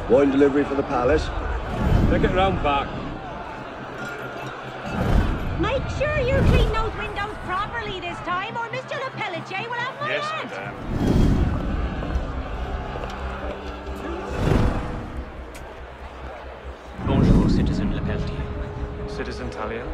Wine delivery for the palace. Take it round back. Make sure you clean those windows properly this time, or Mr. Le Pelletier will have my Yes, head. madame. Bonjour, Citizen Le Pelletier. Citizen Talia.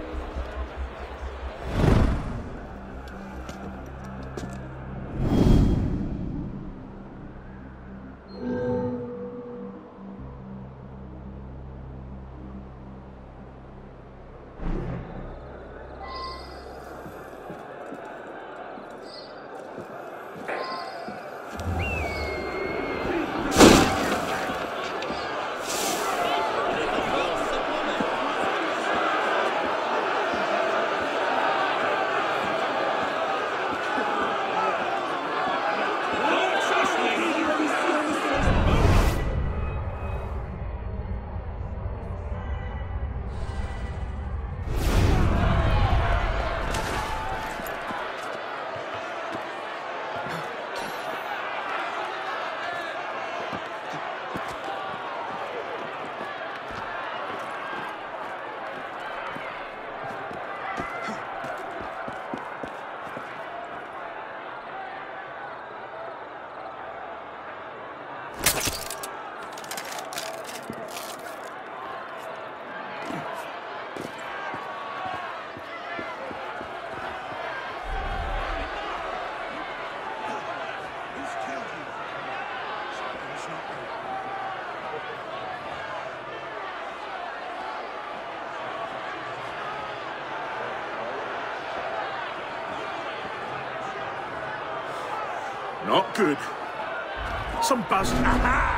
Not good. Some buzz. Aha!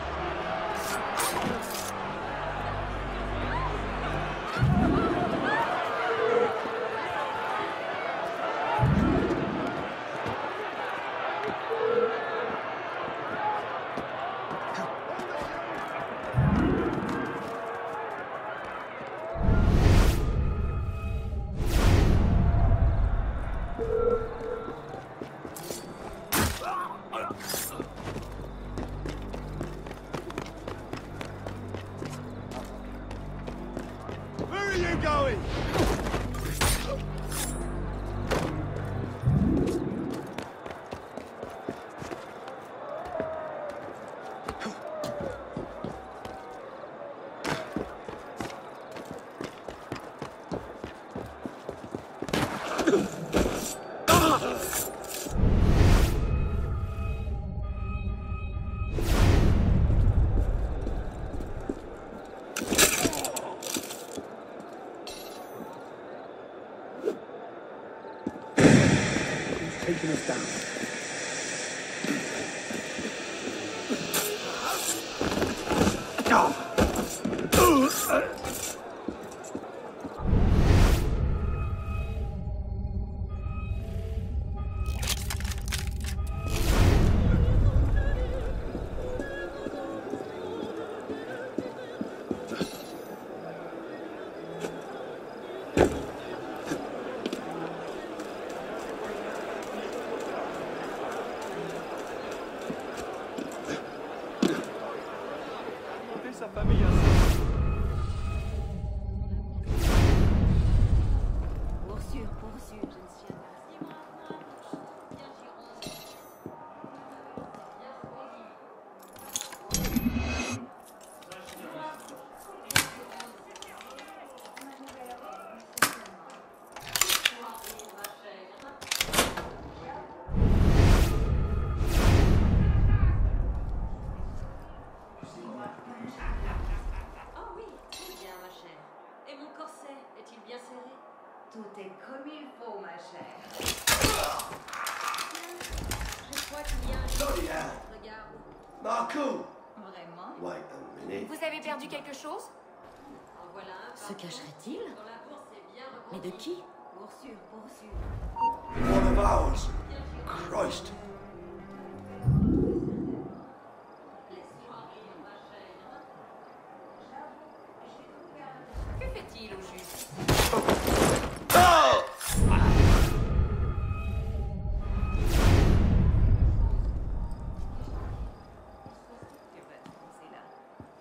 Where are you going? Taking us down. Sa famille ainsi. Pour sûr, je ne suis Oh oui, très bien, ma chère. Et mon corset, est-il bien serré? Tout est comme il faut, ma chère. Je crois qu'il y a un Bloody hell. Regarde. Marco! Vraiment? Wait a minute. Vous avez perdu quelque chose? En voilà un. Se cacherait-il? Dans la bourse, c'est bien Mais de qui? pour sûr. One of ours. Christ. Que fait-il au juste? Oh! Que va-t-on, c'est là?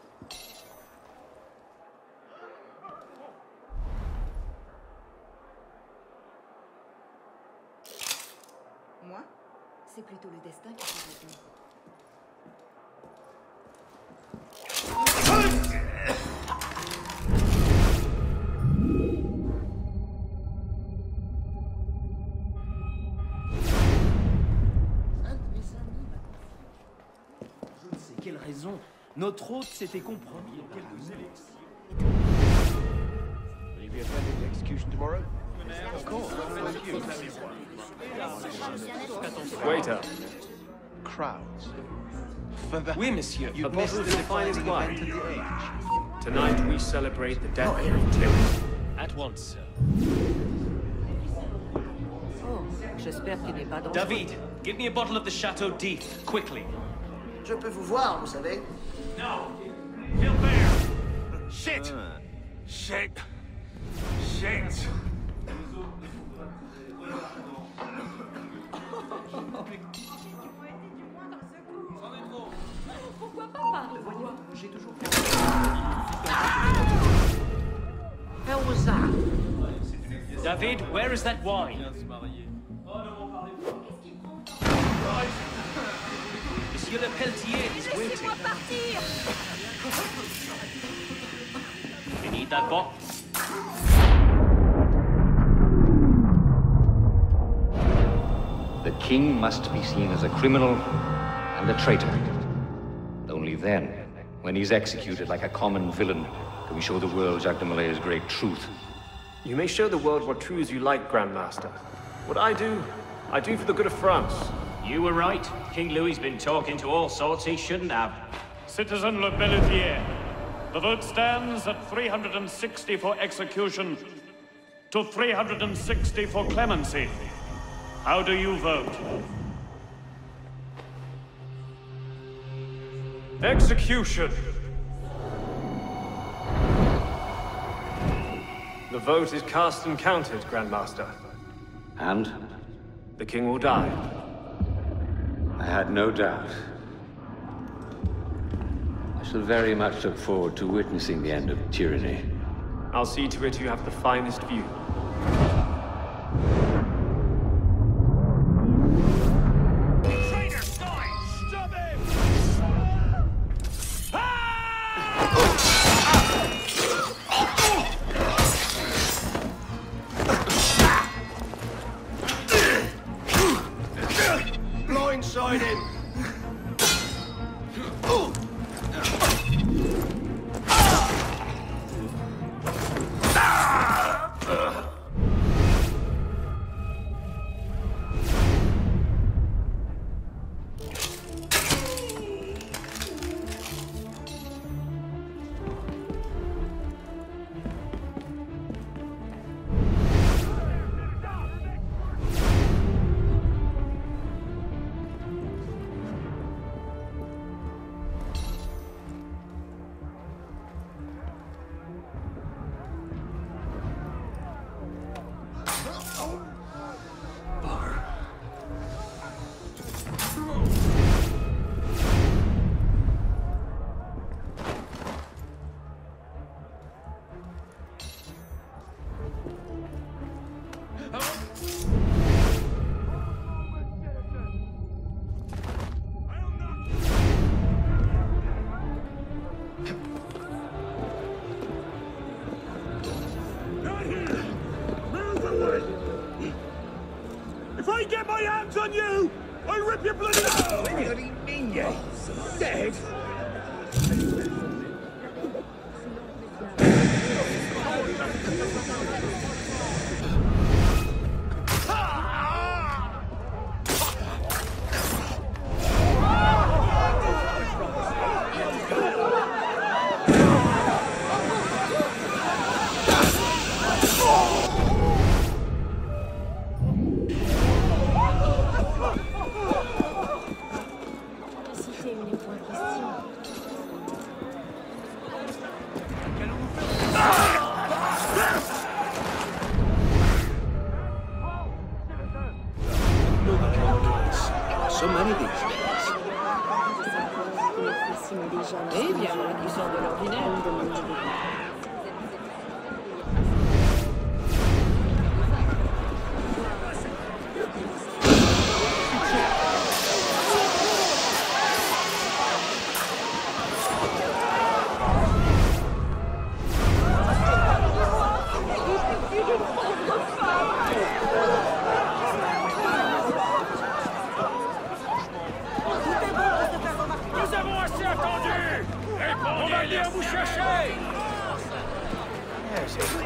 C'est plutôt le destin qui fait raison. Je ne sais quelle raison. Notre hôte s'était compromis en quelques élections. Will you be attending the execution tomorrow? Of course. Thank you. Waiter. Crowds. Oui, monsieur. You A missed bottle the of the finest defining wine. event of the age. Tonight we celebrate the death of Tim. At once, sir. Oh, j'espère qu'il n'est pas dangereux. David, give me a bottle of the Chateau d'If, quickly. Je peux vous voir, vous savez. No! Gilbert! Shit! Shit! Shit! Pourquoi pas par le voyant? J'ai toujours How was that? David, where is that wine? Monsieur Le Pelletier is waiting. Laissez-moi partir! You need that box? The king must be seen as a criminal and a traitor. Only then, when he's executed like a common villain, can we show the world Jacques de Malay's great truth. You may show the world what truths you like, Grandmaster. What I do for the good of France. You were right. King Louis's been talking to all sorts he shouldn't have. Citizen Le Pelletier, the vote stands at 360 for execution to 360 for clemency. How do you vote? Execution! The vote is cast and counted, Grandmaster. And The king will die. I had no doubt. I shall very much look forward to witnessing the end of tyranny. I'll see to it you have the finest view. Traitor! Stop him! Blindside him! If I get my hands on you, I rip your bloody out! What do you mean, you dead? Citer une point de question.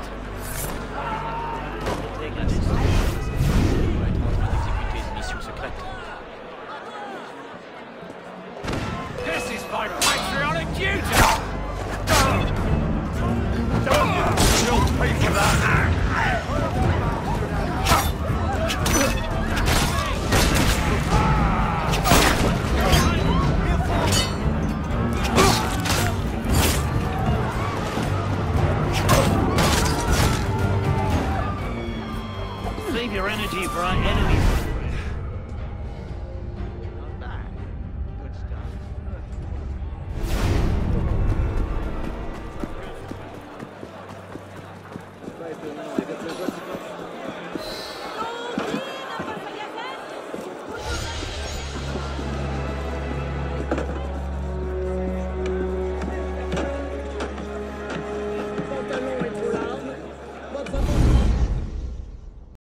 Intègre la descente. On va être en train d'exécuter une mission secrète. This is my patriotic duty! You'll pay for that!